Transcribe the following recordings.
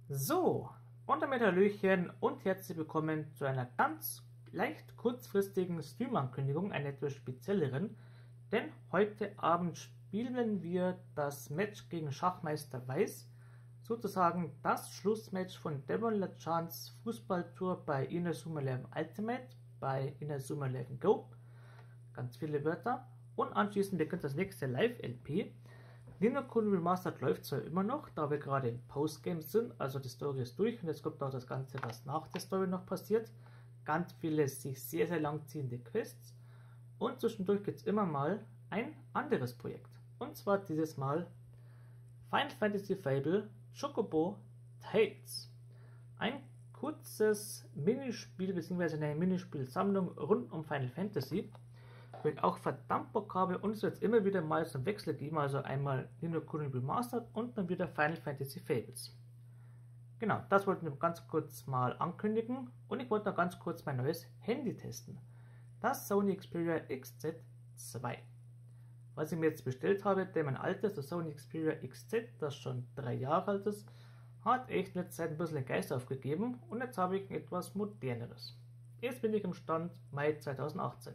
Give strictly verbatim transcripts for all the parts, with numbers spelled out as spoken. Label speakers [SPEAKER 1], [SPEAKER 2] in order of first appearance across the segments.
[SPEAKER 1] So, und damit Hallöchen und herzlich willkommen zu einer ganz leicht kurzfristigen Stream-Ankündigung, einer etwas spezielleren, denn heute Abend spielen wir das Match gegen Schachmeister Weiß, sozusagen das Schlussmatch von Devon Lachans Fußballtour bei Inazuma Eleven Ultimate, bei Inazuma Eleven Go, ganz viele Wörter, und anschließend beginnt das nächste Live-L P. Ni no Kuni Remastered läuft zwar immer noch, da wir gerade im Postgame sind, also die Story ist durch und jetzt kommt auch das Ganze, was nach der Story noch passiert. Ganz viele sich sehr, sehr lang ziehende Quests und zwischendurch gibt es immer mal ein anderes Projekt. Und zwar dieses Mal Final Fantasy Fable Chocobo Tales. Ein kurzes Minispiel bzw. eine Minispielsammlung rund um Final Fantasy, wo ich auch verdammt Bock habe, und es wird immer wieder mal so einen Wechsel geben, also einmal Ni no Kuni Remastered und dann wieder Final Fantasy Fables. Genau, das wollten wir ganz kurz mal ankündigen und ich wollte noch ganz kurz mein neues Handy testen. Das Sony Xperia X Z zwei. Was ich mir jetzt bestellt habe, denn mein altes, das Sony Xperia X Z, das schon drei Jahre alt ist, hat echt in der Zeit ein bisschen den Geist aufgegeben und jetzt habe ich ein etwas moderneres. Jetzt bin ich im Stand Mai zweitausendachtzehn.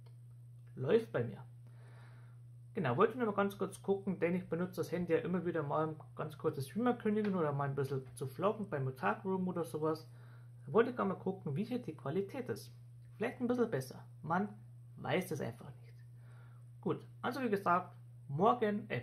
[SPEAKER 1] Läuft bei mir. Genau, wollte ich nur mal ganz kurz gucken, denn ich benutze das Handy ja immer wieder mal, um ganz kurzes Streamer kündigen oder mal ein bisschen zu vloggen beim Otaku Room oder sowas. Da wollte ich gar mal gucken, wie hier die Qualität ist. Vielleicht ein bisschen besser. Man weiß es einfach nicht. Gut, also wie gesagt, morgen, äh,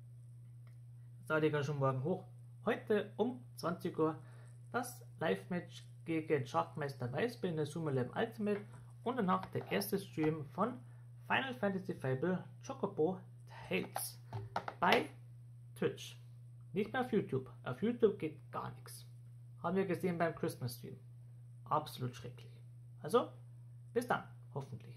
[SPEAKER 1] sage ich ja schon morgen hoch, heute um zwanzig Uhr das Live-Match gegen Schachmeister Weiß bei Inazuma Eleven Ultimate und danach der erste Stream von Final Fantasy Fable Chocobo Tales bei Twitch. Nicht mehr auf YouTube. Auf YouTube geht gar nichts. Haben wir gesehen beim Christmas Stream. Absolut schrecklich. Also, bis dann, hoffentlich.